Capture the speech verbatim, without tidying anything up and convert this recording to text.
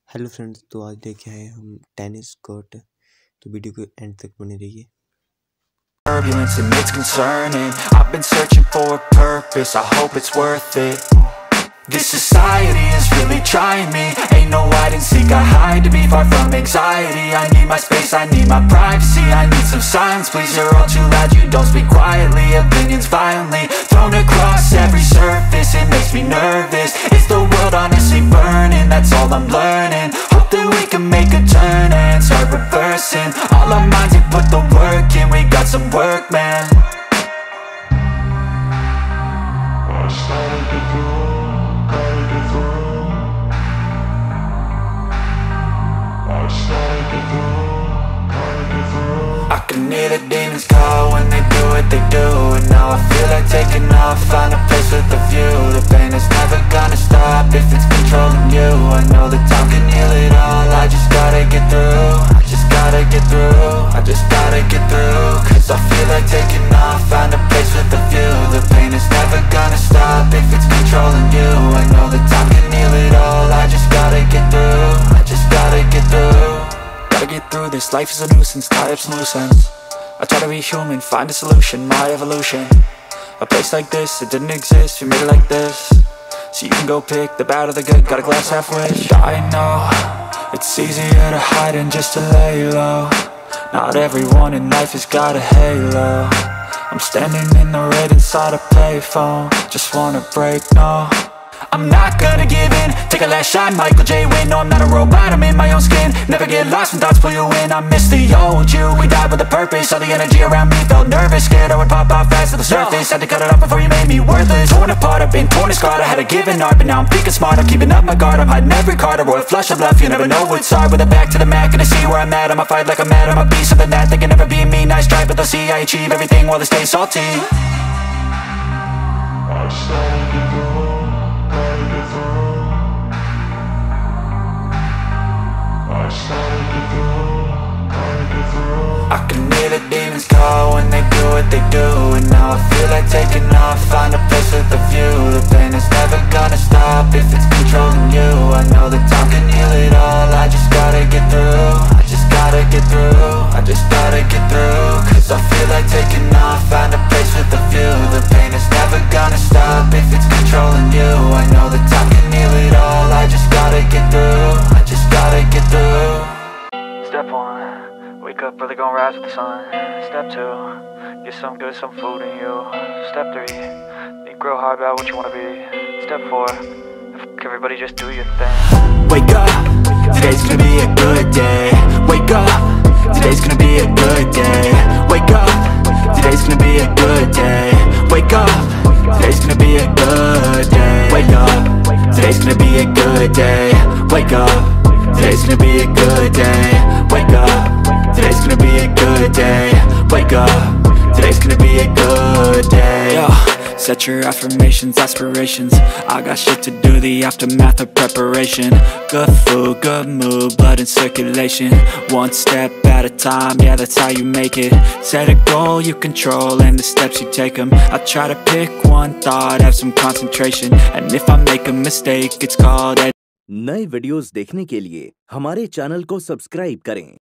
Hello friends, तो आज लेके आए हम टेनिस कोर्ट। तो वीडियो को एंड तक बने रहिए। Turbulence and it's concerning. I've been searching for a purpose, I hope it's worth it. This society is really trying me. Ain't no hide and seek, I hide to be far from anxiety. I need my space, I need my privacy. I need some silence, please, you're all too loud. You don't speak quietly, opinions violently thrown across every surface. It makes me nervous. Is the world honestly burning? That's all I'm learning. Hope that we can make a turn and start reversing all our minds and put the work in. We got some work, man. I started to through, gotta get through. I started to through, gotta get through. I can hear the demons call when they do what they do. And now I feel like taking off, find a place with a view. The pain is never gonna stop if it's controlling you. I know that time can heal it all, I just gotta get through. I just gotta get through, I just gotta get through. Cause I feel like taking off, find a place with a view. The pain is never gonna stop if it's controlling you. I know that time can heal it all, I just gotta get through. I just gotta get through. Gotta get through this, life is a nuisance, tie up some loose ends. I try to be human, find a solution, my evolution. A place like this, it didn't exist, we made it like this. So you can go pick the bad or the good, got a glass half wish. I know, it's easier to hide than just to lay low. Not everyone in life has got a halo. I'm standing in the red inside a payphone, just wanna break, no. I'm not gonna give in, take a last shot, Michael J. Win. No, I'm not a robot, I'm in my own skin. Never get lost when thoughts pull you in. I miss the old you, we died with a purpose. All the energy around me felt nervous, scared I would pop out fast to the surface. Had to cut it off before you made me worthless. Torn apart, I've been torn and scarred. I had a given art, but now I'm thinking smart. I'm keeping up my guard, I'm hiding every card. A royal flush of love, you never know what's hard. With a back to the mat, gonna see where I'm at. I'ma fight like I'm mad, I'm a piece of the net. They can never be me, nice try, but they'll see I achieve everything while they stay salty. I started to through, gotta get through. I started to through, gotta get through. I can hear the demons call when they do what they do. And now I feel like taking off, find a place with a view. The pain is never gonna stop if it's controlling you. I know that time can heal it all, I just gotta get through. I just gotta get through, I just gotta get through. Cause I feel like taking off, find a place with a view. The pain is never gonna stop if it's controlling you. I know that time can heal it all, I just gotta get through. I just gotta get through. Step one, wake up early, gonna rise with the sun. Step two, get some good, some food in you. Step three, think real hard about what you wanna be. Step four, fuck everybody, just do your thing. Wake up, today's gonna be a good day. Wake up, today's gonna be a good day. Wake up, today's gonna be a good day. Wake up, today's gonna be a good day. Wake up, today's gonna be a good day. Wake up, today's gonna be a good day. Wake up, today's gonna be a good day. Wake up, today's gonna be a good day. Yo, set your affirmations, aspirations. I got shit to do, the aftermath of preparation. Good food, good mood, blood in circulation. One step at a time, yeah, that's how you make it. Set a goal you control and the steps you take them. I try to pick one thought, have some concentration. And if I make a mistake, it's called. नए videos देखने के लिए हमारे channel को subscribe करें।